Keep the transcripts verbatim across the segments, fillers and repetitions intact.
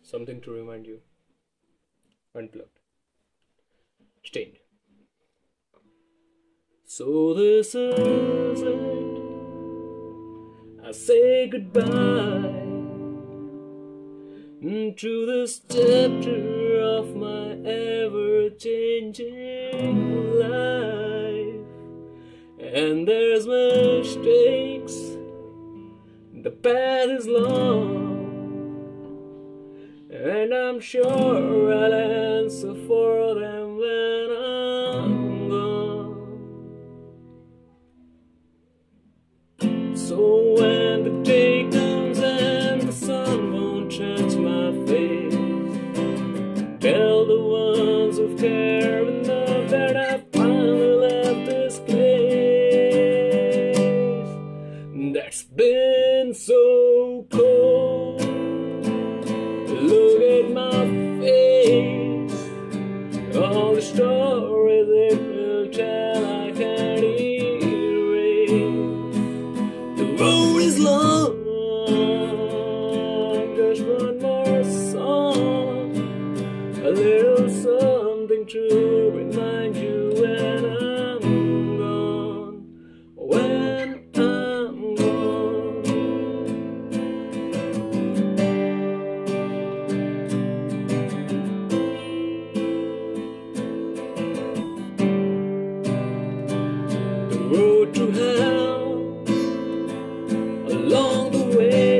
something to remind you. Unplugged. Stained. So this is it. I say goodbye to this chapter of my ever-changing life. And there's mistakes, the path is long, and I'm sure I'll answer for them when I'm gone. So when the day comes and the sun won't touch my face, tell the ones who've cared enough that I finally left this place that's been so cold. Look at my face, all the stories it will tell I can't erase. The road is long, just one more song, a little something to remind you when I'm gone, when I'm gone. The road to hell along the way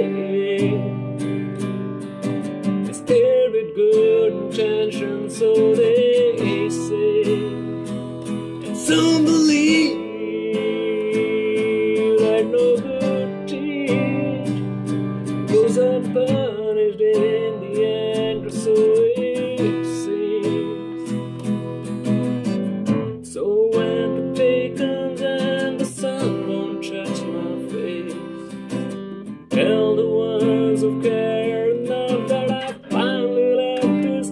is paved with good intentions, so they say, and some believe that no good deed goes unpunished in the end, or so it seems. So when the day comes and the sun won't touch my face, tell the ones who care enough that I finally left this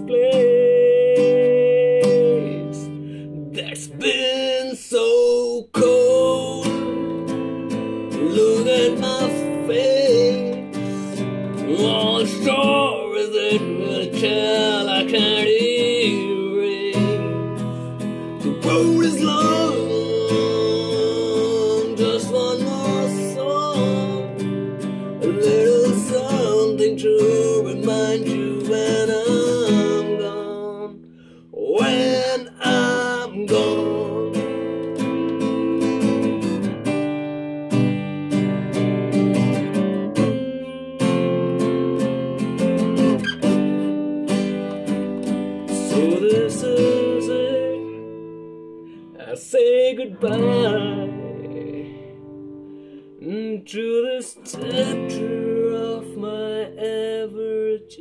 place that's been so cold. Look at my face, all the stories that will tell I can't erase. The road is long, just one more song, a little something to remind you when I'm gone, when I'm gone. So this is it, I say goodbye to this chapter of my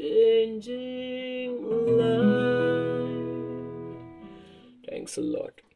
ever-changing life. Thanks a lot.